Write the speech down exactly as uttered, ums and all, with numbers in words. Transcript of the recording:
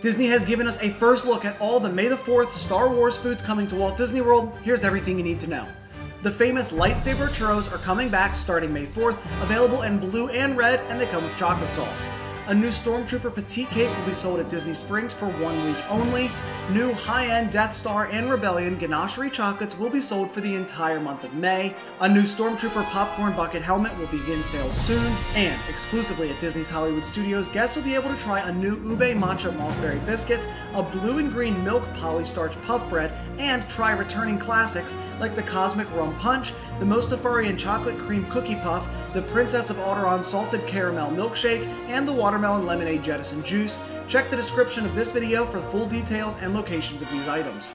Disney has given us a first look at all the May the fourth Star Wars foods coming to Walt Disney World. Here's everything you need to know. The famous Lightsaber churros are coming back starting May fourth, available in blue and red, and they come with chocolate sauce. A new Stormtrooper Petit Cake will be sold at Disney Springs for one week only. New high-end Death Star and Rebellion Ganachery chocolates will be sold for the entire month of May. A new Stormtrooper Popcorn Bucket helmet will begin sales soon. And, exclusively at Disney's Hollywood Studios, guests will be able to try a new Ube Matcha Mossberry Biscuit, a blue and green milk polystarch puff bread, and try returning classics like the Cosmic Rum Punch, the Mostafarian Chocolate Cream Cookie Puff, the Princess of Alderaan Salted Caramel Milkshake, and the Watermelon Lemonade Jettison Juice. Check the description of this video for full details and locations of these items.